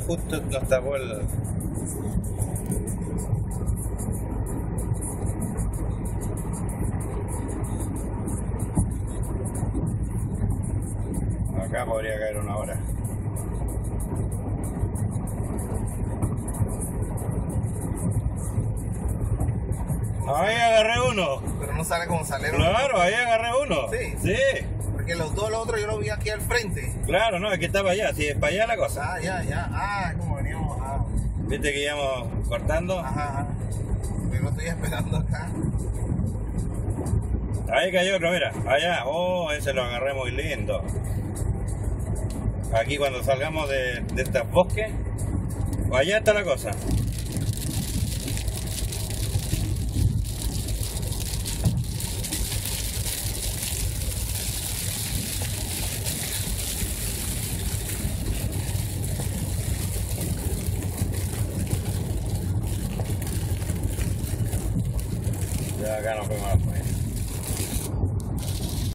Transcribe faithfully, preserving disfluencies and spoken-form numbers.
justo nos tapó el... Acá podría caer una hora. Ahí agarré uno. Pero no sale como salieron. Claro, ahí agarré uno. Sí. Sí. Porque los dos, los otros yo los vi aquí al frente. Claro, no, aquí está para allá. Si es para allá la cosa. Ah, ya, ya. Ah, como veníamos. Ah. Viste que íbamos cortando. Ajá, ajá. Yo lo estoy esperando acá. Ahí cayó otro, mira. Allá. Oh, ese lo agarré muy lindo. Aquí cuando salgamos de, de estos bosques. Allá está la cosa. Ya acá nos vemos.